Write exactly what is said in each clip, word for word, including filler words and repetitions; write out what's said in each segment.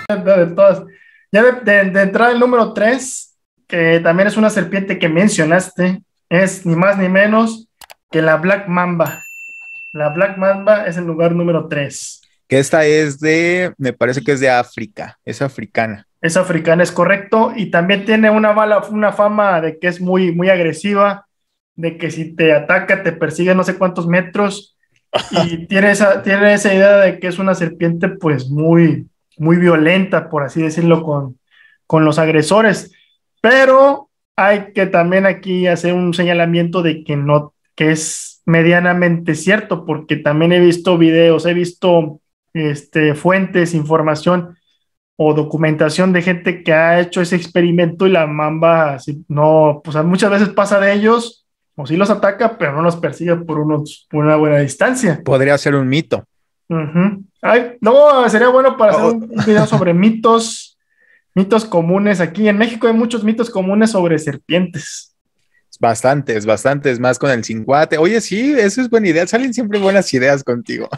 de todas. Ya de, de, de entrada el número tres, que también es una serpiente que mencionaste, es ni más ni menos que la Black Mamba. La Black Mamba es el lugar número tres. Que esta es de, me parece que es de África, es africana. Es africana, es correcto, y también tiene una mala, una fama de que es muy, muy agresiva, de que si te ataca te persigue no sé cuántos metros, y tiene esa, tiene esa idea de que es una serpiente pues muy, muy violenta, por así decirlo, con, con los agresores. Pero hay que también aquí hacer un señalamiento de que no, que es medianamente cierto, porque también he visto videos, he visto este, fuentes, información o documentación de gente que ha hecho ese experimento y la mamba si no, pues muchas veces pasa de ellos o sí los ataca, pero no los persigue por, unos, por una buena distancia. Podría ser un mito. Uh-huh. Ay, no, sería bueno para hacer Oh, un, un video sobre mitos, mitos comunes. Aquí en México hay muchos mitos comunes sobre serpientes. bastantes, bastantes, más con el cincuate. Oye, sí, eso es buena idea. Salen siempre buenas ideas contigo.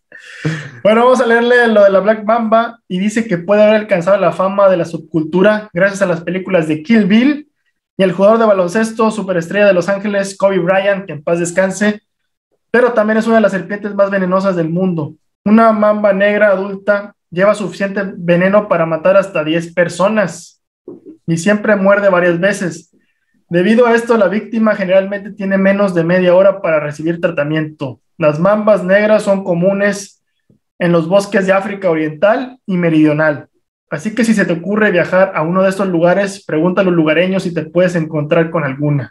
Bueno, vamos a leerle lo de la Black Mamba y dice que puede haber alcanzado la fama de la subcultura gracias a las películas de Kill Bill y el jugador de baloncesto superestrella de Los Ángeles, Kobe Bryant, que en paz descanse, pero también es una de las serpientes más venenosas del mundo. Una mamba negra adulta lleva suficiente veneno para matar hasta diez personas y siempre muerde varias veces. Debido a esto, la víctima generalmente tiene menos de media hora para recibir tratamiento. Las mambas negras son comunes en los bosques de África Oriental y Meridional. Así que si se te ocurre viajar a uno de estos lugares, pregunta a los lugareños si te puedes encontrar con alguna.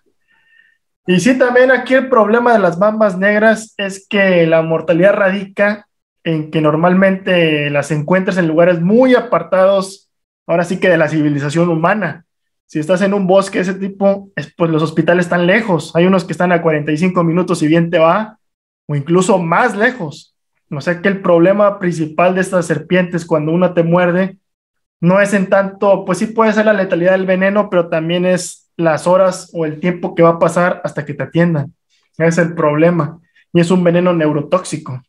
Y sí, también aquí el problema de las mambas negras es que la mortalidad radica en que normalmente las encuentras en lugares muy apartados, ahora sí que de la civilización humana. Si estás en un bosque de ese tipo, es, pues los hospitales están lejos. Hay unos que están a cuarenta y cinco minutos si bien te va, o incluso más lejos. O sea que el problema principal de estas serpientes cuando una te muerde no es en tanto, pues sí puede ser la letalidad del veneno, pero también es las horas o el tiempo que va a pasar hasta que te atiendan. Ese es el problema. Y es un veneno neurotóxico.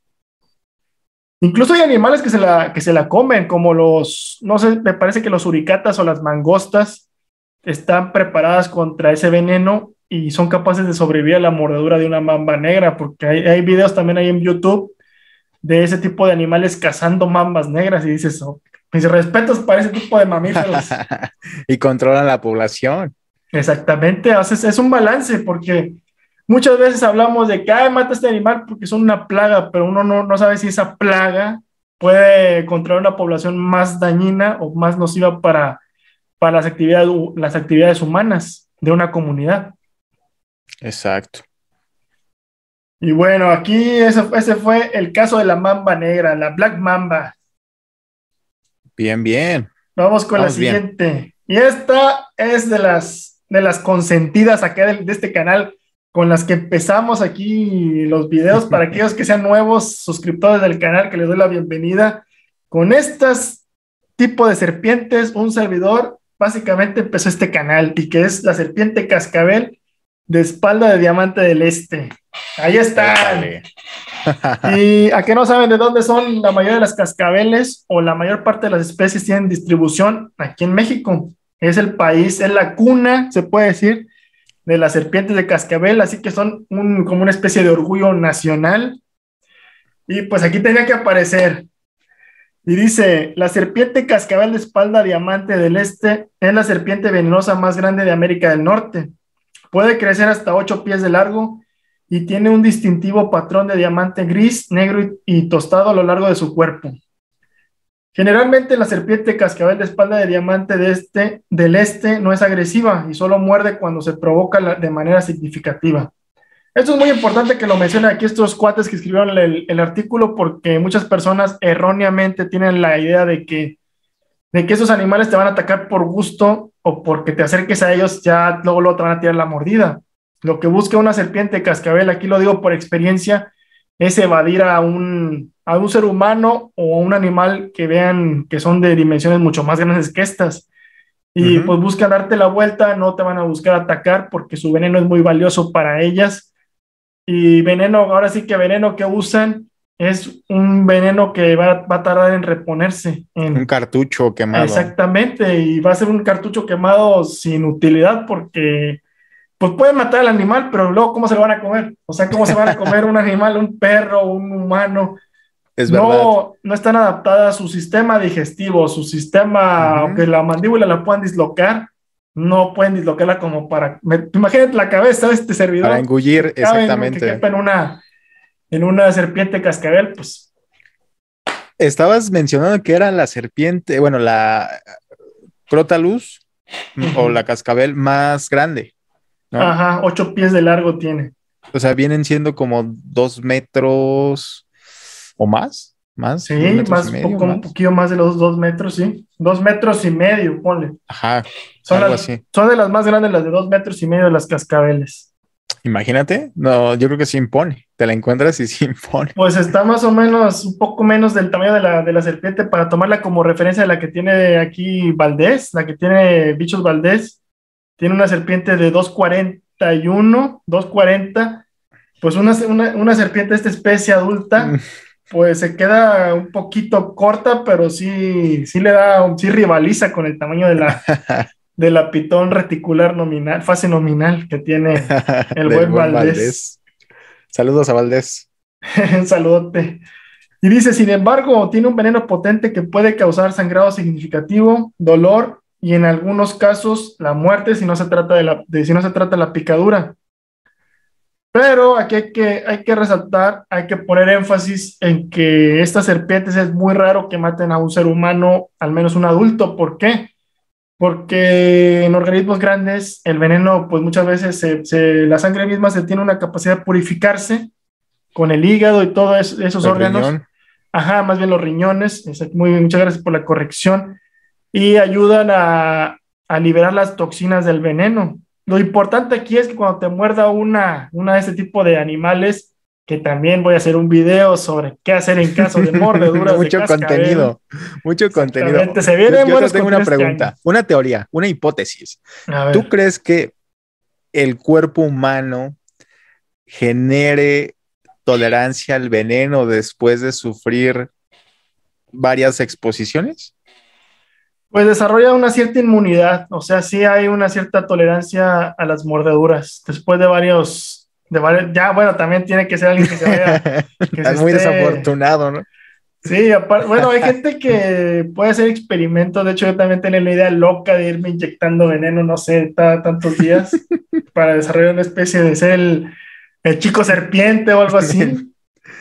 Incluso hay animales que se la, que se la comen, como los, no sé, me parece que los suricatas o las mangostas están preparadas contra ese veneno y son capaces de sobrevivir a la mordedura de una mamba negra, porque hay, hay videos también ahí en YouTube de ese tipo de animales cazando mambas negras y dices, oh, mis respetos para ese tipo de mamíferos. Y controlan la población. Exactamente, haces, es un balance porque muchas veces hablamos de que ay, mata este animal porque son una plaga, pero uno no, no sabe si esa plaga puede controlar una población más dañina o más nociva para, para las actividades, las actividades humanas de una comunidad. Exacto. Y bueno, aquí ese, ese fue el caso de la mamba negra, la Black Mamba. Bien, bien. Vamos con la Vamos bien. siguiente. Y esta es de las, de las consentidas acá de, de este canal, con las que empezamos aquí los videos para aquellos que sean nuevos suscriptores del canal, que les doy la bienvenida. Con estas tipo de serpientes, un servidor básicamente empezó este canal y que es la serpiente cascabel de espalda de diamante del este. Ahí están. Y a que no saben de dónde son la mayoría de las cascabeles o la mayor parte de las especies tienen distribución aquí en México. Es el país, es la cuna, se puede decir, de las serpientes de cascabel, así que son un, como una especie de orgullo nacional. Y pues aquí tenía que aparecer. Y dice, la serpiente cascabel de espalda diamante del este es la serpiente venenosa más grande de América del Norte. Puede crecer hasta ocho pies de largo y tiene un distintivo patrón de diamante gris, negro y, y tostado a lo largo de su cuerpo. Generalmente la serpiente cascabel de espalda de diamante de este, del este no es agresiva y solo muerde cuando se provoca la, de manera significativa. Esto es muy importante que lo mencionen aquí estos cuates que escribieron el, el artículo porque muchas personas erróneamente tienen la idea de que, de que esos animales te van a atacar por gusto o porque te acerques a ellos ya luego, luego te van a tirar la mordida. Lo que busca una serpiente cascabel, aquí lo digo por experiencia, es evadir a un, a un ser humano o a un animal que vean que son de dimensiones mucho más grandes que estas. Y uh-huh. pues buscan darte la vuelta, no te van a buscar atacar porque su veneno es muy valioso para ellas. Y veneno, ahora sí que veneno que usan es un veneno que va, va a tardar en reponerse. En, un cartucho quemado. Exactamente, y va a ser un cartucho quemado sin utilidad porque pues pueden matar al animal, pero luego ¿cómo se lo van a comer? O sea, ¿cómo se van a comer un animal, un perro, un humano? Es verdad. No, no están adaptadas a su sistema digestivo, su sistema, aunque Uh-huh. la mandíbula la puedan dislocar, no pueden dislocarla como para, me, imagínate la cabeza de este Para servidor engullir, que cabe en, que exactamente. quepa en una, en una serpiente cascabel, pues. Estabas mencionando que era la serpiente, bueno, la Crotalus o Uh-huh. la cascabel más grande, ¿no? Ajá, ocho pies de largo tiene. O sea, vienen siendo como dos metros o más, más, Sí, dos metros y más, medio, poco, un más. poquito más de los dos metros, sí. Dos metros y medio, ponle. Ajá, Son algo las, así. son de las más grandes, las de dos metros y medio de las cascabeles. Imagínate, no, yo creo que sí impone. Te la encuentras y sí impone. Pues está más o menos, un poco menos del tamaño de la, de la serpiente para tomarla como referencia de la que tiene aquí Valdés, la que tiene Bichos Valdés. Tiene una serpiente de dos cuarenta y uno, dos cuarenta. Pues una, una, una serpiente de esta especie adulta, pues se queda un poquito corta, pero sí, sí le da, sí rivaliza con el tamaño de la, de la pitón reticular nominal, fase nominal que tiene el Del buen buen Valdés. Valdés. Saludos a Valdés. Un saludote. Y dice, sin embargo, tiene un veneno potente que puede causar sangrado significativo, dolor y en algunos casos la muerte si no se trata de la, de, si no se trata de la picadura. Pero aquí hay que, hay que resaltar, hay que poner énfasis en que estas serpientes es muy raro que maten a un ser humano, al menos un adulto. ¿Por qué? Porque en organismos grandes el veneno, pues muchas veces se, se, la sangre misma se tiene una capacidad de purificarse con el hígado y todos esos El órganos. riñón. Ajá, más bien los riñones. Muy, muchas gracias por la corrección. Y ayudan a, a liberar las toxinas del veneno. Lo importante aquí es que cuando te muerda una, una de este tipo de animales, que también voy a hacer un video sobre qué hacer en caso de mordeduras de Mucho cascabel. contenido, mucho contenido. Exactamente, se Yo, vienen yo te buenos tengo una contenidos este pregunta, año. una teoría, una hipótesis. A ¿Tú ver, crees que el cuerpo humano genere tolerancia al veneno después de sufrir varias exposiciones? pues desarrolla una cierta inmunidad, o sea, sí hay una cierta tolerancia a las mordeduras después de varios, de varios, ya bueno, también tiene que ser alguien que se vaya, que se Estás muy esté. desafortunado, ¿no? Sí, aparte, bueno, hay gente que puede hacer experimentos. De hecho, yo también tenía la idea loca de irme inyectando veneno, no sé, ta- tantos días para desarrollar una especie de ser el, el chico serpiente o algo así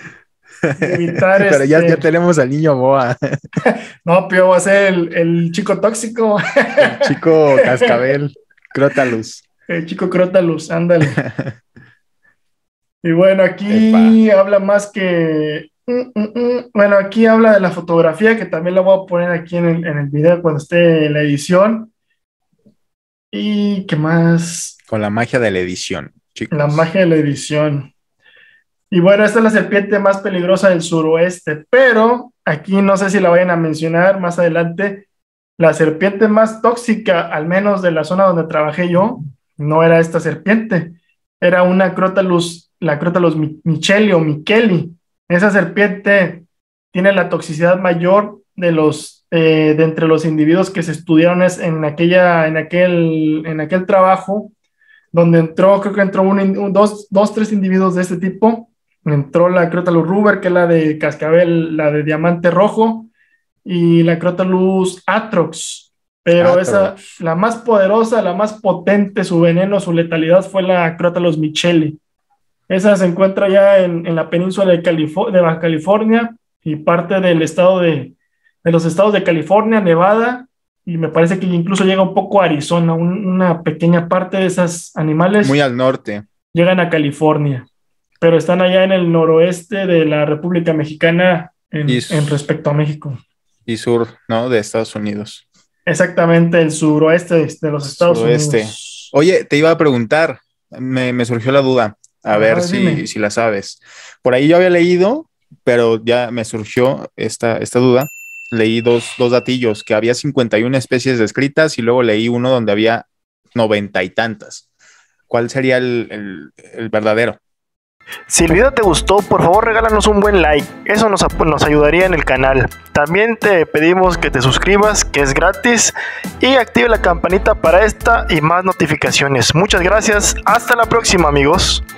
y evitar Pero ya, ya este. tenemos al niño Boa, No, pero voy a ser el, el chico tóxico, el chico cascabel, Crotalus. el chico Crotalus, ándale. Y bueno, Epa. aquí habla más que. mm, mm, mm. Bueno, aquí habla de la fotografía, que también la voy a poner aquí en el, en el video cuando esté en la edición. ¿Y qué más? Con la magia de la edición, La chicos. magia de la edición. Y bueno, esta es la serpiente más peligrosa del suroeste, pero aquí no sé si la vayan a mencionar más adelante. La serpiente más tóxica, al menos de la zona donde trabajé yo, no era esta serpiente, era una Crotalus, la Crotalus mi- micheli o micheli. Esa serpiente tiene la toxicidad mayor de los eh, de entre los individuos que se estudiaron es- en aquella, en aquel, en aquel trabajo donde entró, creo que entró un, un- dos, dos, tres individuos de este tipo. Entró la Crotalus ruber, que es la de cascabel, la de diamante rojo, y la Crotalus atrox. Pero esa, Atrox. la más poderosa, la más potente, su veneno, su letalidad fue la Crotalus micheli. Esa se encuentra ya en, en la península de, Califo- de Baja California y parte del estado de, de los estados de California, Nevada, y me parece que incluso llega un poco a Arizona. Un- una pequeña parte de esos Muy animales al norte llegan a California, pero están allá en el noroeste de la República Mexicana y, en, en respecto a México. y sur, ¿no? De Estados Unidos. Exactamente, el suroeste de, de los Estados Suroeste. Unidos. Oye, te iba a preguntar, me, me surgió la duda, a ver Ajá, si, dime. si la sabes. Por ahí yo había leído, pero ya me surgió esta, esta duda. Leí dos, dos datillos, que había cincuenta y una especies descritas y luego leí uno donde había noventa y tantas. ¿Cuál sería el, el, el verdadero? Si el video te gustó, por favor regálanos un buen like, eso nos, nos ayudaría en el canal. También te pedimos que te suscribas, que es gratis, y active la campanita para esta y más notificaciones. Muchas gracias, hasta la próxima amigos.